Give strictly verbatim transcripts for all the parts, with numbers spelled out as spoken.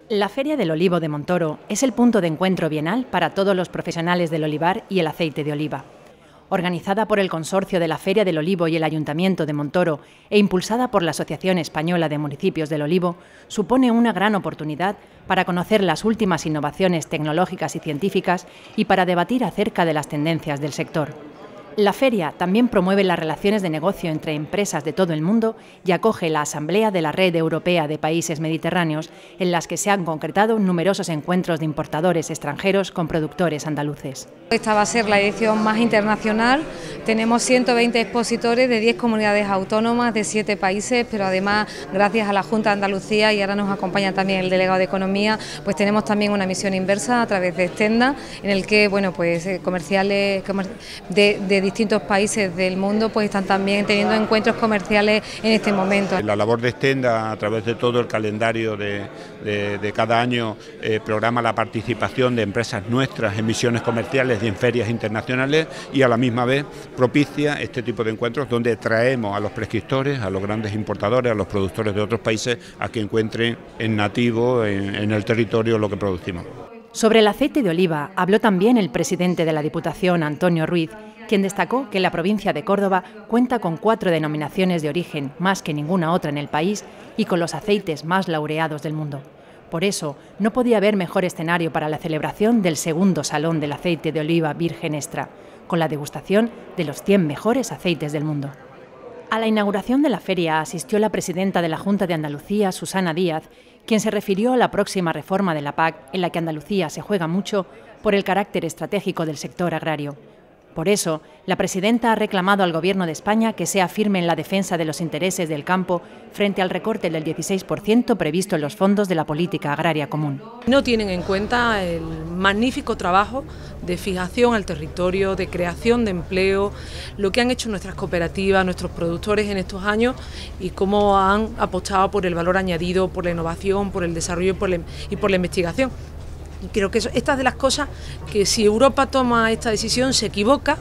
La Feria del Olivo de Montoro es el punto de encuentro bienal para todos los profesionales del olivar y el aceite de oliva. Organizada por el Consorcio de la Feria del Olivo y el Ayuntamiento de Montoro e impulsada por la Asociación Española de Municipios del Olivo, supone una gran oportunidad para conocer las últimas innovaciones tecnológicas y científicas y para debatir acerca de las tendencias del sector. La feria también promueve las relaciones de negocio entre empresas de todo el mundo y acoge la Asamblea de la Red Europea de Países Mediterráneos, en las que se han concretado numerosos encuentros de importadores extranjeros con productores andaluces. Esta va a ser la edición más internacional. Tenemos ciento veinte expositores de diez comunidades autónomas de siete países, pero además, gracias a la Junta de Andalucía, y ahora nos acompaña también el delegado de Economía, pues tenemos también una misión inversa a través de Stenda, en el que bueno, pues comerciales de, de distintos países del mundo pues están también teniendo encuentros comerciales en este momento. La labor de Stenda, a través de todo el calendario de, de, de cada año, eh, programa la participación de empresas nuestras en misiones comerciales y en ferias internacionales, y a la misma vez propicia este tipo de encuentros donde traemos a los prescriptores, a los grandes importadores, a los productores de otros países a que encuentren en nativo, en, en el territorio, lo que producimos. Sobre el aceite de oliva habló también el presidente de la Diputación, Antonio Ruiz, quien destacó que la provincia de Córdoba cuenta con cuatro denominaciones de origen, más que ninguna otra en el país, y con los aceites más laureados del mundo. Por eso, no podía haber mejor escenario para la celebración del segundo Salón del Aceite de Oliva Virgen Extra, con la degustación de los cien mejores aceites del mundo. A la inauguración de la feria asistió la presidenta de la Junta de Andalucía, Susana Díaz, quien se refirió a la próxima reforma de la P A C, en la que Andalucía se juega mucho por el carácter estratégico del sector agrario. Por eso, la presidenta ha reclamado al Gobierno de España que sea firme en la defensa de los intereses del campo frente al recorte del dieciséis por ciento previsto en los fondos de la política agraria común. No tienen en cuenta el magnífico trabajo de fijación al territorio, de creación de empleo, lo que han hecho nuestras cooperativas, nuestros productores en estos años y cómo han apostado por el valor añadido, por la innovación, por el desarrollo por la, y por la investigación. Y creo que eso, esta es de las cosas que si Europa toma esta decisión se equivoca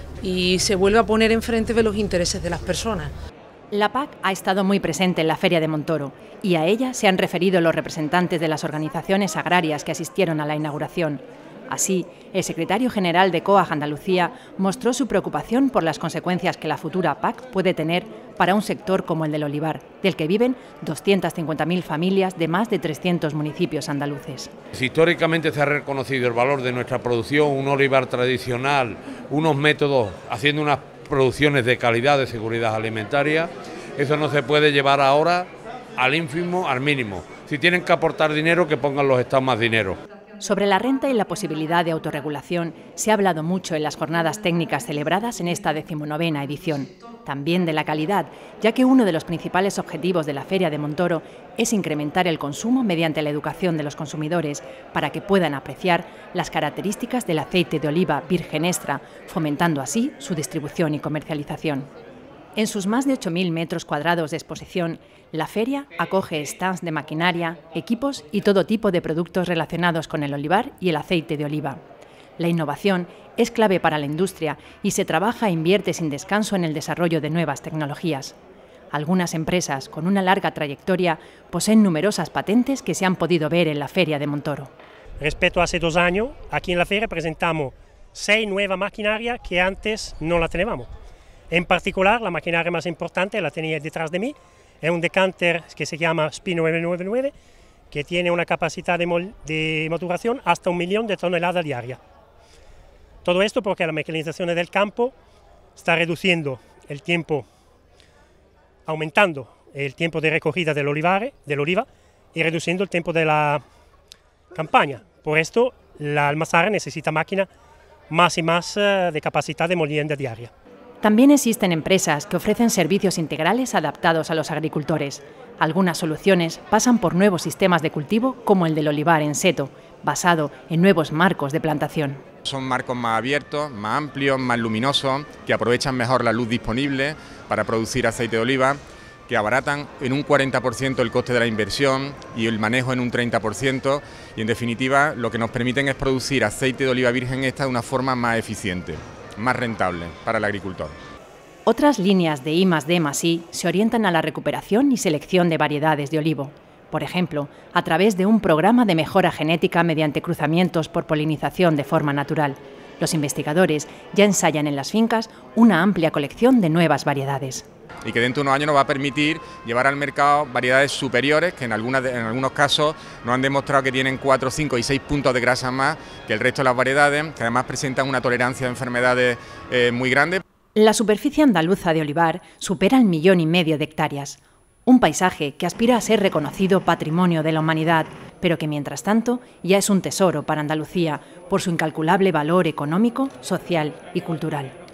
y se vuelve a poner enfrente de los intereses de las personas. La P A C ha estado muy presente en la Feria de Montoro y a ella se han referido los representantes de las organizaciones agrarias que asistieron a la inauguración. Así, el secretario general de COAG Andalucía mostró su preocupación por las consecuencias que la futura P A C puede tener para un sector como el del olivar, del que viven doscientas cincuenta mil familias de más de trescientos municipios andaluces. Si históricamente se ha reconocido el valor de nuestra producción, un olivar tradicional, unos métodos haciendo unas producciones de calidad, de seguridad alimentaria, eso no se puede llevar ahora al ínfimo, al mínimo. Si tienen que aportar dinero, que pongan los estados más dinero. Sobre la renta y la posibilidad de autorregulación se ha hablado mucho en las jornadas técnicas celebradas en esta decimonovena edición. También de la calidad, ya que uno de los principales objetivos de la Feria de Montoro es incrementar el consumo mediante la educación de los consumidores para que puedan apreciar las características del aceite de oliva virgen extra, fomentando así su distribución y comercialización. En sus más de ocho mil metros cuadrados de exposición, la feria acoge stands de maquinaria, equipos y todo tipo de productos relacionados con el olivar y el aceite de oliva. La innovación es clave para la industria y se trabaja e invierte sin descanso en el desarrollo de nuevas tecnologías. Algunas empresas con una larga trayectoria poseen numerosas patentes que se han podido ver en la Feria de Montoro. Respecto a hace dos años, aquí en la feria presentamos seis nuevas maquinarias que antes no la teníamos. En particular, la maquinaria más importante la tenía detrás de mí, es un decanter que se llama S P I nueve noventa y nueve, que tiene una capacidad de, mol de maturación hasta un millón de toneladas diarias. Todo esto porque la mecanización del campo está reduciendo el tiempo, aumentando el tiempo de recogida del, olivare, del oliva y reduciendo el tiempo de la campaña. Por esto, la almazara necesita máquinas más y más de capacidad de molienda diaria. También existen empresas que ofrecen servicios integrales adaptados a los agricultores. Algunas soluciones pasan por nuevos sistemas de cultivo como el del olivar en seto, basado en nuevos marcos de plantación. Son marcos más abiertos, más amplios, más luminosos, que aprovechan mejor la luz disponible para producir aceite de oliva, que abaratan en un cuarenta por ciento el coste de la inversión y el manejo en un treinta por ciento, y en definitiva lo que nos permiten es producir aceite de oliva virgen extra de una forma más eficiente, más rentable para el agricultor. Otras líneas de I más D más I se orientan a la recuperación y selección de variedades de olivo. por ejemplo, a través de un programa de mejora genética mediante cruzamientos por polinización de forma natural. Los investigadores ya ensayan en las fincas una amplia colección de nuevas variedades. Y que dentro de unos años nos va a permitir llevar al mercado variedades superiores que en, algunas, en algunos casos nos han demostrado que tienen cuatro, cinco y seis puntos de grasa más que el resto de las variedades, que además presentan una tolerancia a enfermedades eh, muy grande. La superficie andaluza de olivar supera el millón y medio de hectáreas. Un paisaje que aspira a ser reconocido patrimonio de la humanidad, pero que mientras tanto ya es un tesoro para Andalucía por su incalculable valor económico, social y cultural.